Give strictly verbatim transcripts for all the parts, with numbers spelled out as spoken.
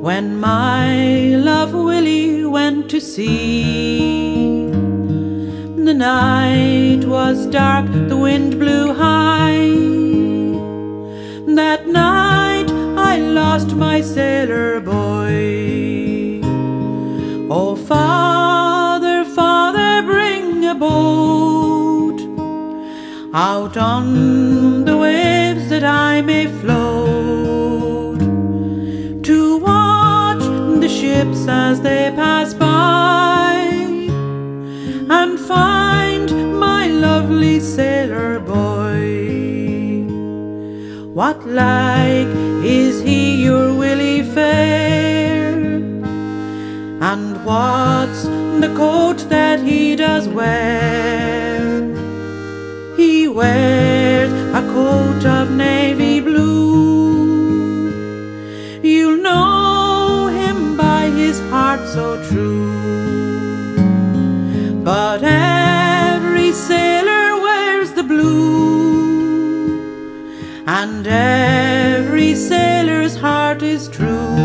when my love Willie went to sea. The night was dark, the wind blew high. That night I lost my sailor boy. Oh, Father, Father, bring a boat out on the waves that I may float, to watch the ships as they pass by, and find my lovely sailor boy. What like is he, your Willie fair? And what's the coat that he does wear? He wears a coat of navy blue. You'll know him by his heart so true. But every sailor wears the blue, and every sailor's heart is true.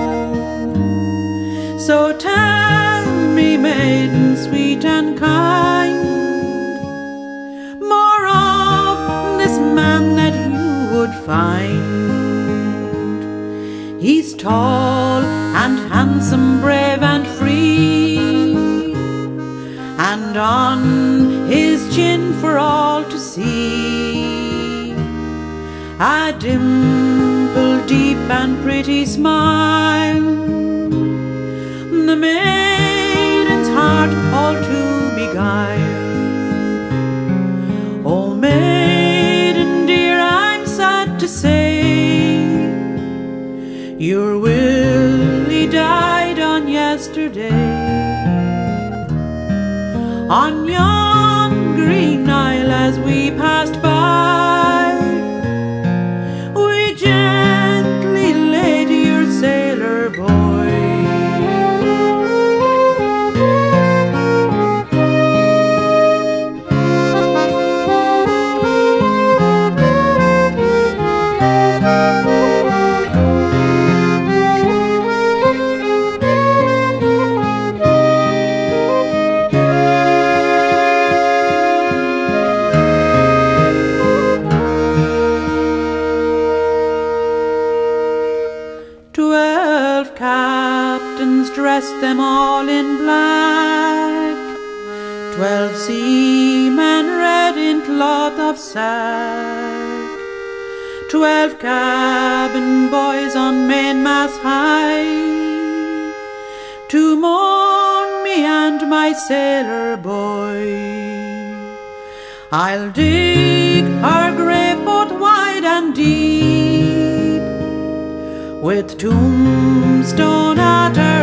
So tell me, maiden sweet and kind, more of this man that you would find. He's tall and handsome, brave and free, and on his chin for all to see a dimple deep and pretty smile, the maiden's heart all to beguile. Oh, maiden dear, I'm sad to say, your Willie died on yesterday. On yon green isle as we passed by, we gently laid your sailor boy. Twelve captains dressed them all in black, twelve seamen red in cloth of sack, twelve cabin boys on mainmast high, to mourn me and my sailor boy. I'll dig our grave both wide and deep, with tombstone at her